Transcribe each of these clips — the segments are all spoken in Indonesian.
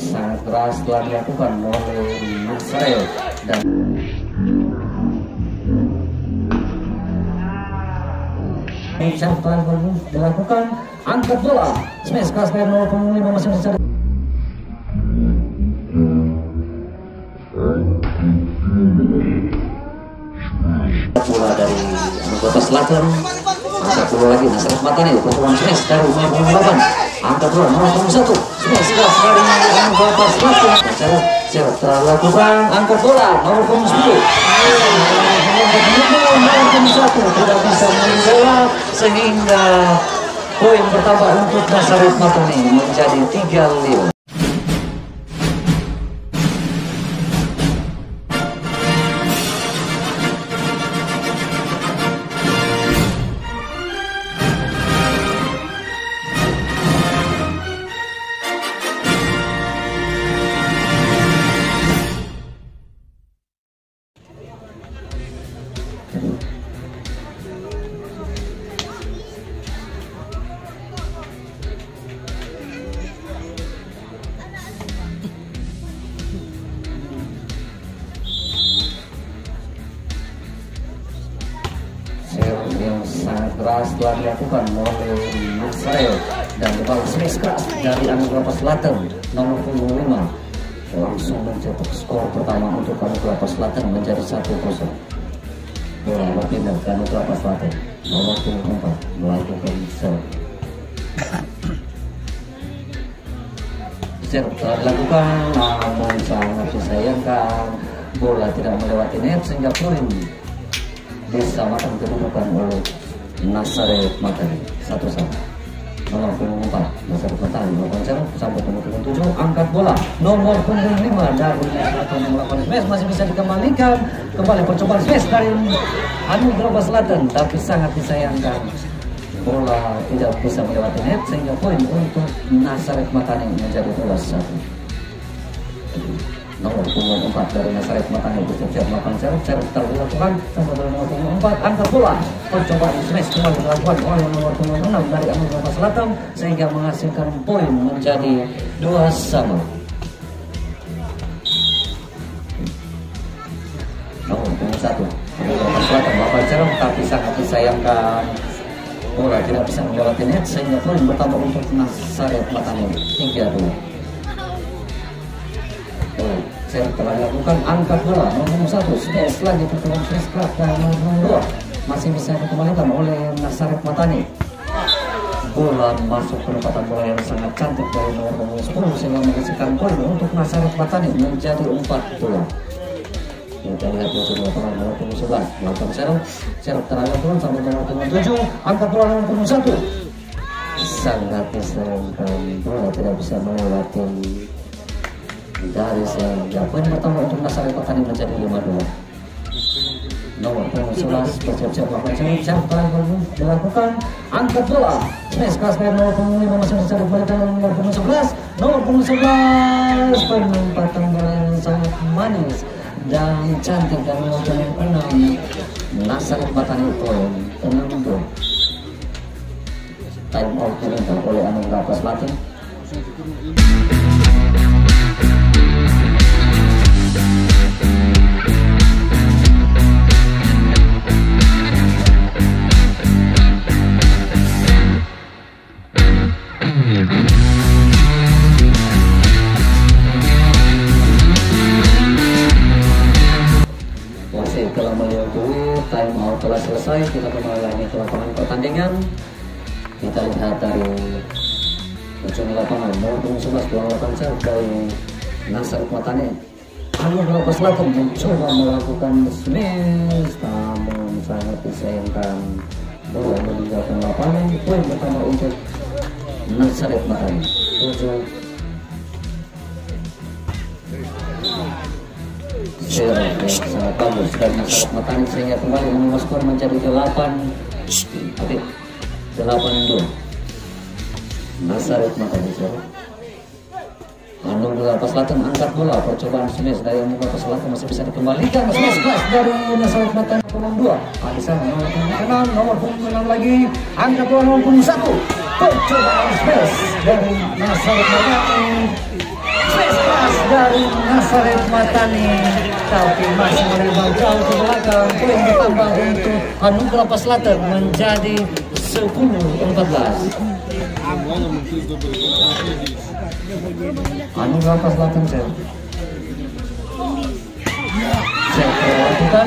sangat keras telah dilakukan oleh Nasrel dan ucapan dilakukan angkat bola smash kelas dari 0,5 masih bisa bola dari Anggota Selatan. Angkat bola lagi Nasrel Matani pertemuan smash dari 0,8 angkat bola 0,1 smash kelas dari Anggota Selatan. Syarat telah lakukan angkat bola 0,10 tidak bisa membola sehingga poin bertambah untuk Nasrel Matani menjadi 3-5. Yang sangat keras telah dilakukan oleh Nasrel dan kembali smash keras dari Anggota Selatan nomor 25 langsung mencetak skor pertama untuk Anggota Selatan menjadi 1-0. Bola berpindah ke Anggota Selatan nomor 24 melakukan serve. Serve telah dilakukan namun sangat disayangkan bola tidak melewati net sehingga poin disamakan kedudukan oleh Nasrel Matani 1-1. Nomor 4 Nasrel Matani melakukan serve sampai nomor 7 angkat bola nomor 5 dari Selatan melakukan smash masih bisa dikembalikan kembali percobaan smash dari Anggota Selatan tapi sangat disayangkan bola tidak bisa melewati net sehingga poin untuk Nasrel Matani menjadi 2-1. Nomor 4 dari Nasrel Matani bersiap melakukan serve terlakukan sampai nomor 4 angkat bola percobaan smash kembali dilakukan oleh nomor 6 dari Anggota Selatan sehingga menghasilkan poin menjadi 2-2. Nomor 1 Anggota Selatan melakukan serve tapi sangat disayangkan bola tidak bisa melewati net sehingga poin bertambah untuk Nasrel Matani 3-2. Saya telah lakukan angkat bola nomor 1 smash lagi pertemuan smash keras dan nomor 2 masih bisa dikembalikan oleh Nasrel Matani. Bola masuk penempatan bola yang sangat cantik dari nomor 10 sehingga menghasilkan poin untuk Nasrel Matani menjadi 4-2. Kita lihat nomor 11 melakukan serve telah turun sampai nomor 7 angkat bola nomor 1 sangat disayangkan bola tidak bisa melewati dari sehingga poin pertama untuk Nasrel Matani menjadi 5-2. Nomor 11 bersiap-siap melakukan serve dilakukan angkat bola smash kelas dari 0,5 masih bisa dikembalikan nomor 11 penempatan bola yang sangat manis dan cantik dan nomor 6 Nasrel Matani poin 6-2. Time out diminta oleh Anggota Selatan. Telah melalui time out telah selesai, kita kembali lagi ke lapangan pertandingan. Kita lihat dari ujung lapangan nomor 11 melakukan serve dari Nasrel Matani. Anggota Selatan mencoba melakukan smash namun sangat disayangkan bola meninggalkan lapangan. Poin pertama untuk Nasrel Matani 7. Sangat bagus dari Nasrel Matani sehingga kembali mengubah skor menjadi 8-2. Nasrel Matani Anggota Selatan angkat bola percobaan smash dari Anggota Selatan masih bisa dikembalikan smash keras dari Nasrel Matani nomor 2 Alisa nomor 6 lagi angkat bola nomor 1 percobaan smash dari Nasrel Matani smash Nazaret Matani, tapi masih melebar jauh ke belakang. Poin bertambah untuk Hanum Kelapa Selatan menjadi 10-14. Hanum Kelapa Selatan serve lakukan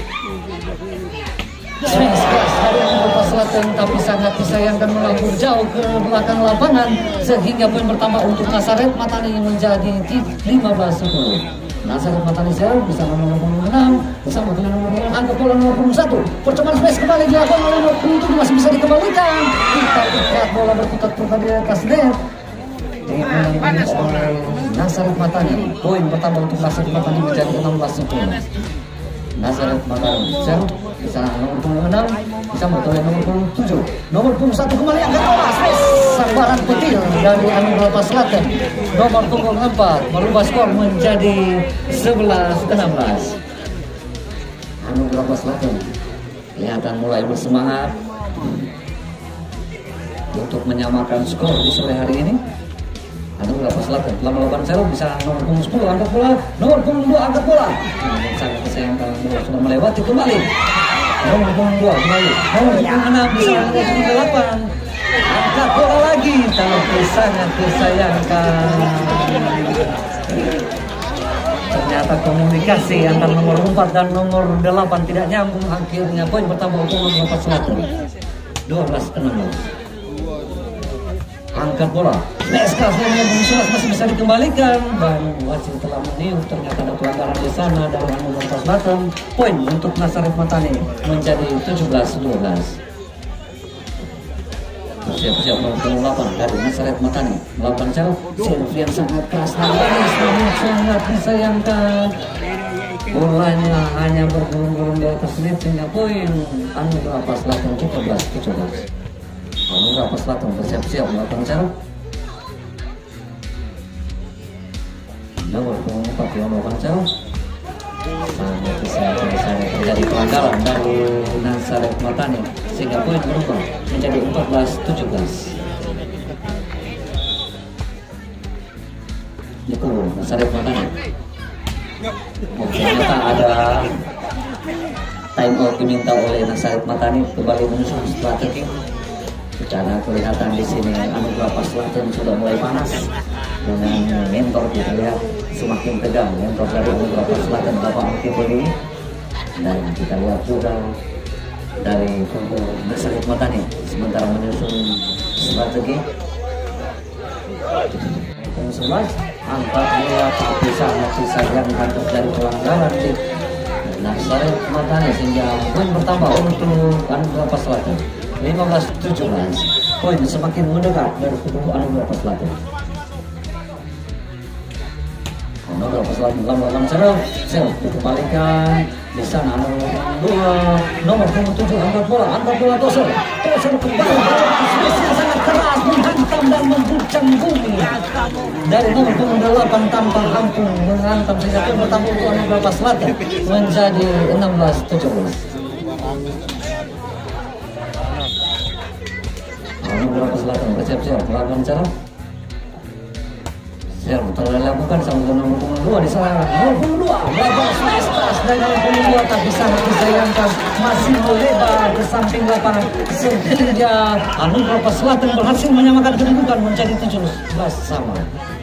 swing keras dari Kelapa Selatan, tapi sangat disayangkan melambung jauh ke belakang lapangan sehingga poin bertambah untuk Nazaret Matani menjadi 15-10. Nazaret Matani serve bisa nomor 26 bersama dengan nomor angka bola nomor 21. Percobaan smash kembali dilakukan oleh nomor 27, masih bisa dikembalikan. Kita lihat bola berputar-putar di atas net. Dimenangkan oleh Nazaret Matani. Poin pertama untuk Nazaret Matani menjadi 16-10. Nazaret Matani serve bisa nomor 26 bisa bertolak nomor 27. Nomor 21 kembali angkat bola smash. Sambaran petir dari Hanum Kelapa Selatan. Nomor punggung 4 merubah skor menjadi 11-16. Hanum Kelapa Selatan kelihatan mulai bersemangat untuk menyamakan skor di sore hari ini. Hanum Kelapa Selatan telah melakukan serve bisa nomor punggung 10 angkat bola, nomor punggung 2 angkat bola. Sangat disayangkan bola sudah melewati kembali. Nomor punggung 2 kembali, nomor punggung 6 bisa angkat punggung 8. Angkat bola lagi, tapi sangat disayangkan. Ternyata komunikasi antara nomor 4 dan nomor 8 tidak nyambung. Akhirnya poin pertama untuk Hanum Kelapa Selatan 12-16. Angkat bola, Leskas yang mengusul masih bisa dikembalikan. Baru wasit telah meniup, ternyata ada pelanggaran di sana dari Hanum Kelapa Selatan. Poin untuk Nazaret Matani menjadi 17-12. Siap-siap nomor 8 dari Nazaret Matani melakukan serve yang sangat keras namun sangat disayangkan. Bolanya hanya bergulung-gulung di atas net sehingga poin Hanum Kelapa Selatan 17-17. Hanum Kelapa Selatan bersiap-siap melakukan serve. Nomor 4 yang melakukan serve. Sangat disayangkan terjadi pelanggaran dari Nazaret Matani sehingga poin berubah menjadi 14-17. Itu Nazaret Matani. Ternyata ada time out diminta oleh Nazaret Matani kembali menyusun strategi. Secara kelihatan di sini Hanum Kelapa Selatan sudah mulai panas dengan mentor kita lihat semakin tegang mentor dari Hanum Kelapa Selatan Bapak Angkipoli, dan kita lihat juga dari kubu Nazaret Matani sementara menyusun strategi. 11 angkat bola tapi sangat disayangkan terjadi pelanggaran di Nazaret Matani sehingga poin bertambah untuk Hanum Kelapa Selatan 15-17. Poin semakin mendekat dari kubu Hanum Kelapa Selatan. Hanum Kelapa Selatan melakukan serve dikembalikan di sana nomor 7 angkat bola toser kembali sangat keras menghantam dan mengguncang bumi dari nomor 8 tanpa ampun menghantam sehingga poin pertama untuk Hanum Kelapa Selatan menjadi 16-17. Hanum Kelapa Selatan bersiap-siap melakukan serve. Serve telah dilakukan sama nomor 2 di sana. Nomor 2 melakukan smash pass dari nomor 2 tapi sangat disayangkan masih melebar ke samping lapangan sehingga Hanum Kelapa Selatan berhasil menyamakan kedudukan menjadi 17 sama.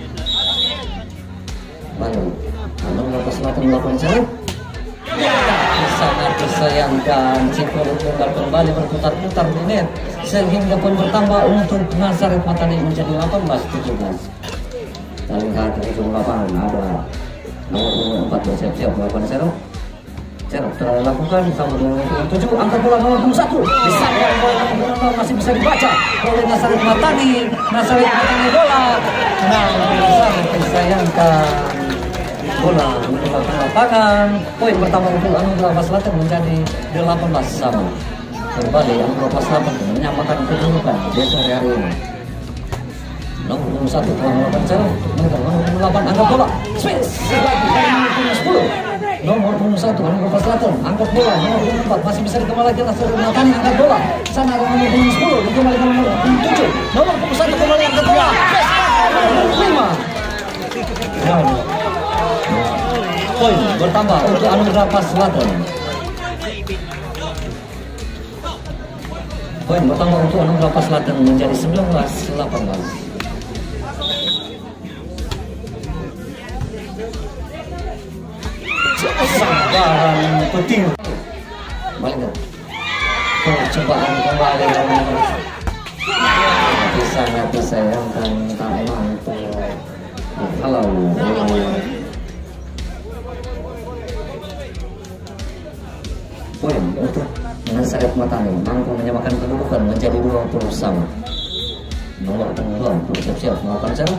Lalu Hanum Kelapa Selatan melakukan serve. Sangat disayangkan Ciko Tunggal kembali berputar-putar di net sehingga poin bertambah untuk Nazaret Matani menjadi 18-17. Kita lihat di ujung lapangan ada nomor 4 bersiap-siap melakukan serve. Serve telah dilakukan sama nomor 7 angkat bola nomor 1 disangkal bola masih bisa dibaca oleh Nazaret Matani. Nazaret Matani bola sangat disayangkan bola untuk lapangan. Poin pertama untuk Hanum Kelapa Selatan menjadi 18 sama. Kembali Hanum Kelapa Selatan menyamakan kedudukan di sore hari ini. Nomor 1 telah melakukan serve, nomor 8 angkat bola switch nomor 10. Nomor 1 Hanum Kelapa Selatan angkat bola, nomor 4 masih bisa dikembalikan Nazaret Matani angkat bola. Sana ada nomor 10 dikembalikan nomor 7. Nomor 1 kembali angkat bola. Nomor 5. Poin bertambah untuk Anugerah Pas Selatan. Poin bertambah untuk Anugerah Pas Selatan menjadi 19-18. Sabaran petir. Balik. Percobaan kembali tapi sangat disayangkan tak mampu. Halo. Poin untuk Nazaret Matani mampu menyamakan kedudukan menjadi 20 sama. Nomor 6 bersiap-siap melakukan cara.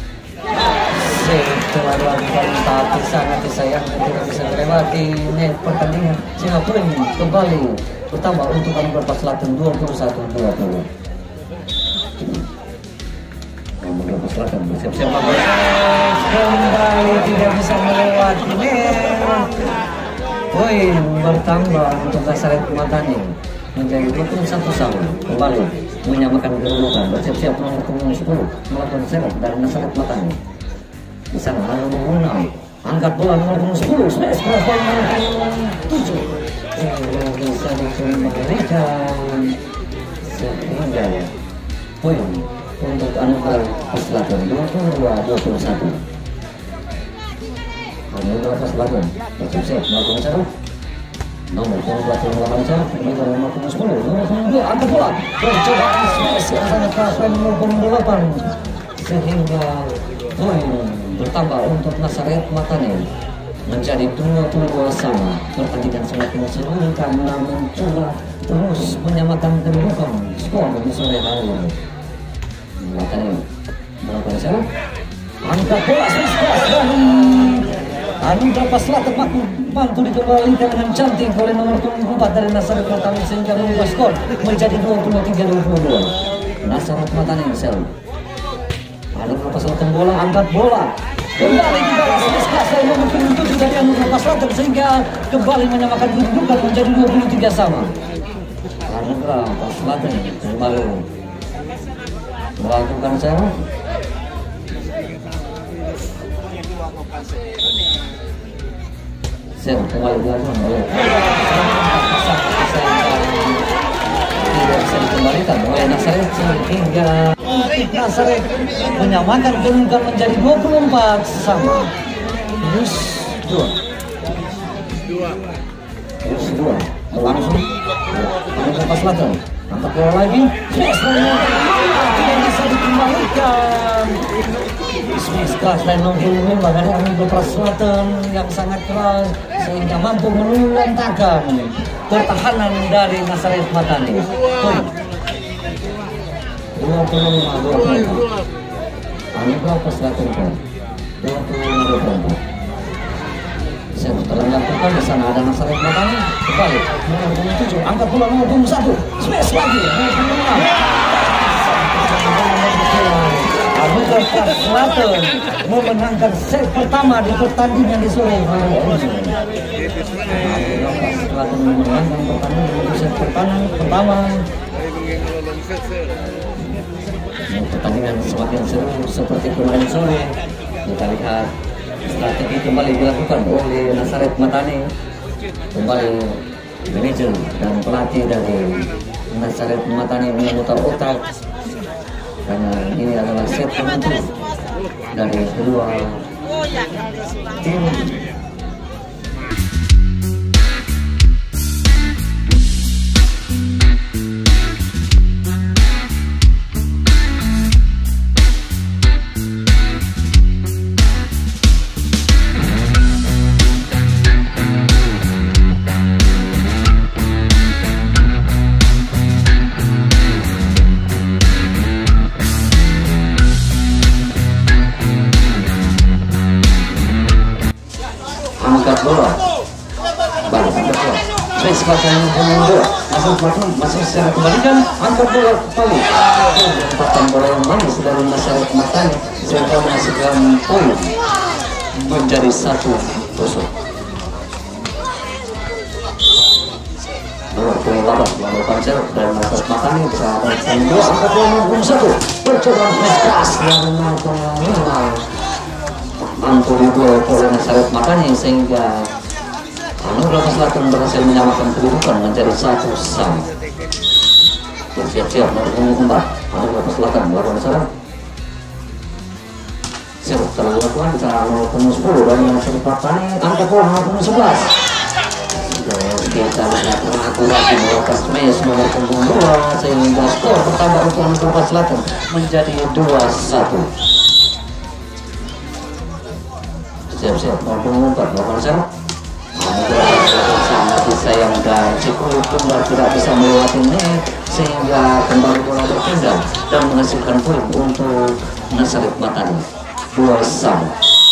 Setelah dilakukan tapi sangat disayangkan tidak bisa melewati net pertandingan sehingga poin kembali bertambah untuk Anugerah Pas Selatan 21-20. Anugerah Pas Selatan bersiap-siap kembali tidak bisa melewati net. Poin bertambah untuk Nazaret Matani menjadi 21 sama. Kembali menyamakan kedudukan bersiap-siap nomor 10 melakukan serve dari Nazaret Matani. Di sana nomor 6 angkat bola nomor 10 smash keras nomor 7 bisa dikembalikan sehingga poin untuk Anugerah Pas Selatan 22-21. Anugerah Pas Selatan bersiap melakukan serve nomor 12 melakukan serve nomor 10 nomor 2 angkat bola percobaan smash yang sangat keras nomor 8 sehingga poin bertambah untuk Nazaret Matani menjadi 22 sama. Pertandingan sangat menserukan namun coba terus menyamakan kedudukan skor di sore hari ini. Matani melakukan serve angkat bola dan Anugerah Pas Selatan mampu dikembalikan dengan cantik oleh nomor 4 dari Nazaret Matani sehingga mengubah skor menjadi 23-22. Nazaret Matani serve. Anugerah Pas Selatan bola angkat bola kembali di bawah smash dari nomor 7 dari Anugerah Pas Selatan sehingga kembali menyamakan kedudukan menjadi 23 sama. Anugerah Pas Selatan kembali melakukan serve. Serve kembali dilakukan oleh tidak bisa dikembalikan oleh Nazaret sehingga Nazaret menyamakan kedudukan menjadi 24 sama. Terus 2 langsung Anugerah Pas Selatan angkat bola lagi tidak bisa dikembalikan. Smash keras dan nomor 5 dari Anugerah Pas Selatan yang sangat keras sehingga mampu meluntakkan pertahanan dari Nazaret Matani. Poin 25-24. Anugerah Pas Selatan 25-24. Setelah dilakukan di sana ada Nazaret Matani kembali nomor 7 angkat bola nomor 21 smash lagi nomor 6. Anugerah Pas Selatan memenangkan set pertama di pertandingan di sore hari ini. Anugerah Pas Selatan memenangkan pertandingan di set pertama. Pertandingan semakin seru seperti kemarin sore. Kita lihat strategi kembali dilakukan oleh Nazaret Matani. Kembali manajer dan pelatih dari Nazaret Matani memutar otak karena ini adalah set penentu dari kedua tim. Angkat bola, balik angkat bola. Smash pasang bola, masuk secara kembalikan, angkat bola kembali. Tempatan bola yang bagus dari Nazaret Matani sehingga menghasilkan poin menjadi 1-0. Nomor 28 melakukan serve dari Nazaret Matani bersama terus angkat bola nomor 1. Percobaan smash keras yang mampu diduel oleh Nasaret Matani sehingga Anggota Selatan berhasil menyamakan kedudukan menjadi 1-1. Siap-siap nomor punggung 4 Anggota Selatan melakukan serang. Siap telah dilakukan cara nomor punggung 10 dari Nasaret Matani angkat bola nomor punggung 11. Kita lihat akurasi melakukan smash nomor punggung 2 sehingga skor bertambah untuk Anggota Selatan menjadi 2-1. Siap-siap nomor punggung 4 melakukan serang. Sangat disayang dan Cikuyu kembali tidak bisa melewati net sehingga kembali bola berpindah dan menghasilkan poin untuk Nasaret Matani 2-1.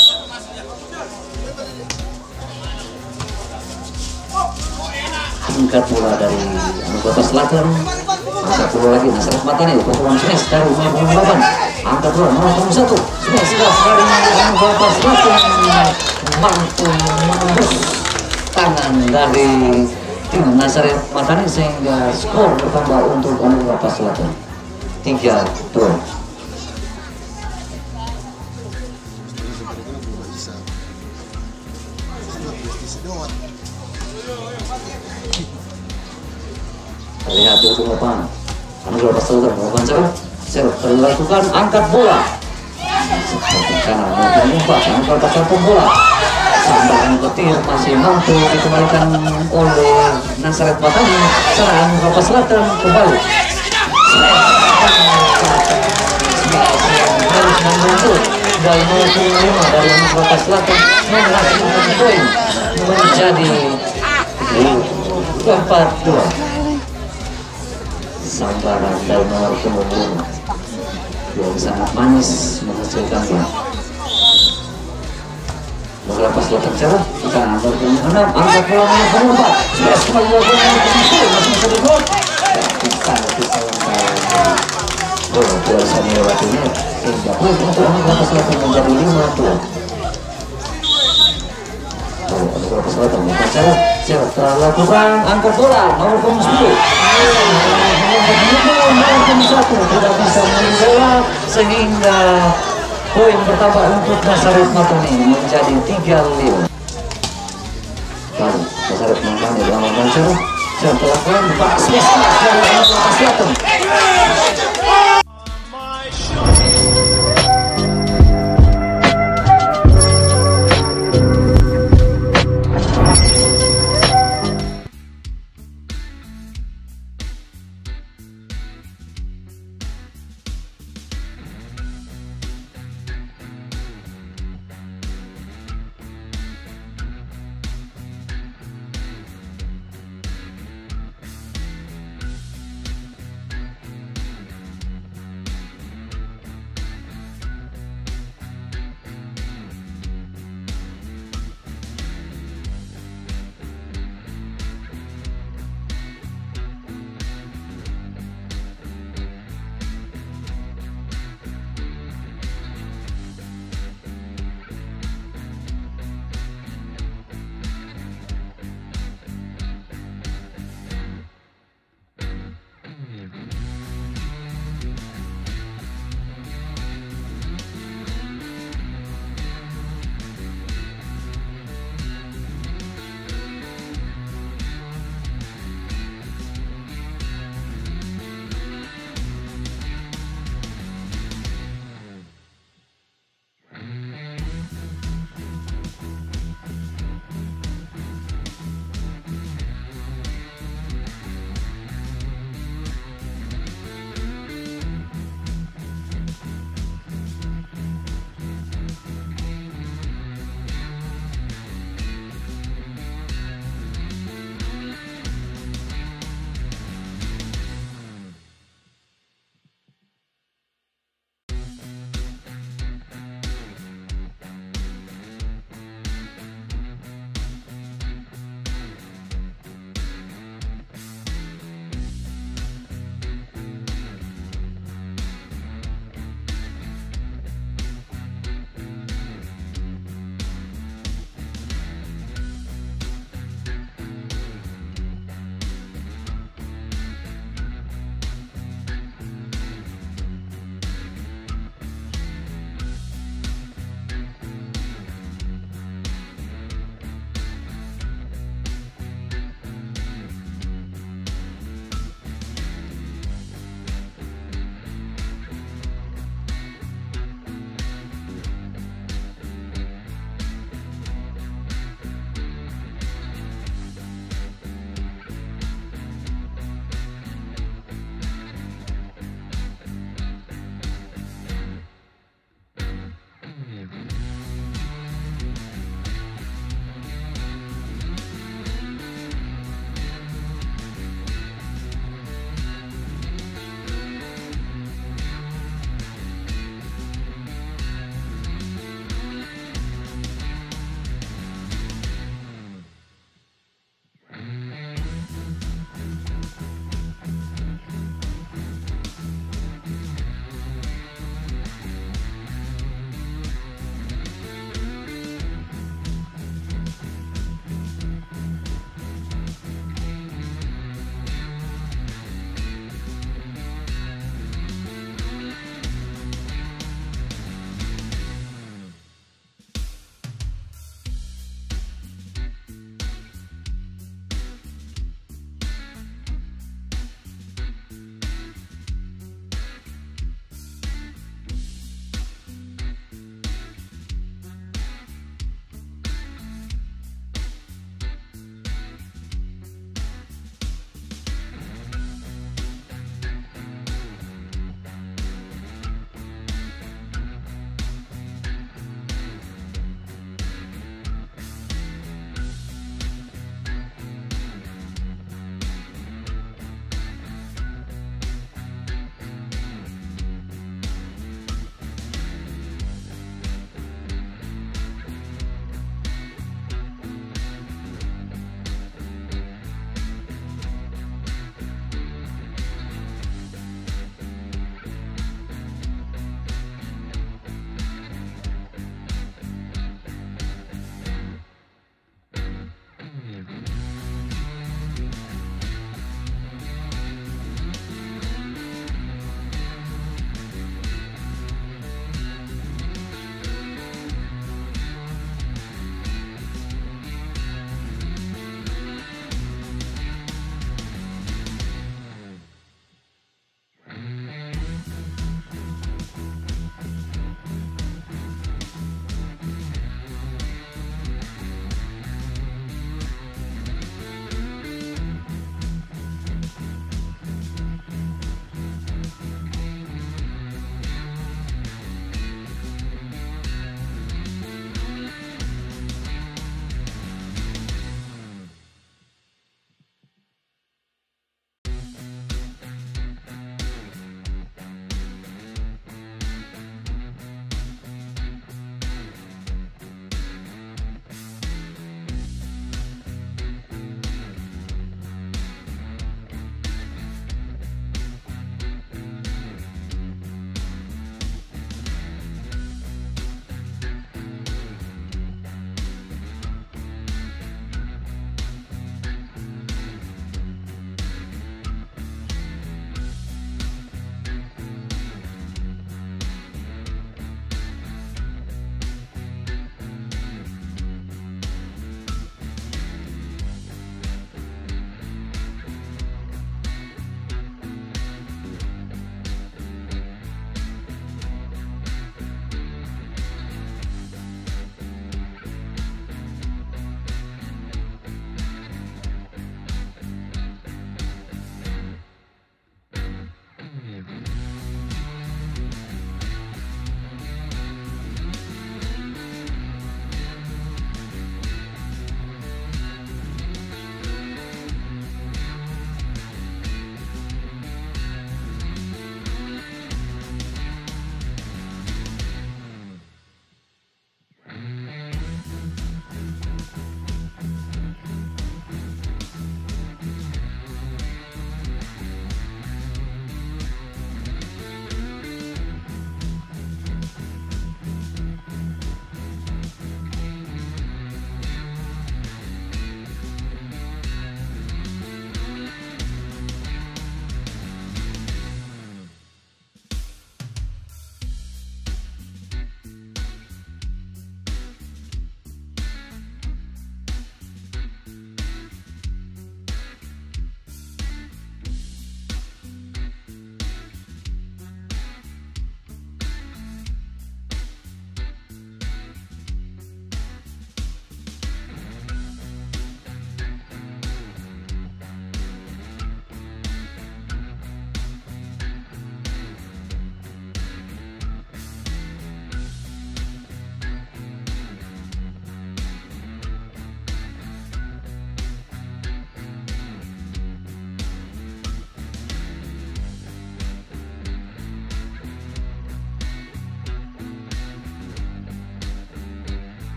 Angkat bola dari Anggota Selatan, angkat bola lagi Nasaret Matani, pukulan smash dari nomor 8, angkat bola nomor 1, smash dari Anggota Selatan mampu menembus tangan dari tim Nasaret Matani sehingga skor bertambah untuk Anggota Selatan 3-2. Terlihat di ujung lapangan Anggota Selatan melakukan serve terlakukan angkat bola seperti kanan maupun umpan Anggota Selatan bola sambaran petir masih mampu dikembalikan oleh Nasaret Matani. Serangan Anggota Selatan kembali harus membentuk dari 0-5 dari Anggota Selatan menghasilkan poin menjadi 4-2. Sambaran dari nomor punggung 5 yang sangat manis menghasilkan poin. Beberapa Selatan cerah, kita angkat punggung 6, angkat bola nomor punggung 4, smash kembali bola nomor punggung 10, masih bisa dibuat. Bisa bola biasa melewatinya sehingga poin untuk Anggota Selatan menjadi 5-2. Anggota Selatan bukan cerah telah lakukan angkat bola nomor punggung 10. Nomor punggung 1 tidak bisa menbola sehingga poin bertambah untuk Nasaret Matani menjadi 3-5. Lalu Nasaret Matani melakukan serve telah buka smash dari Anggota Selatan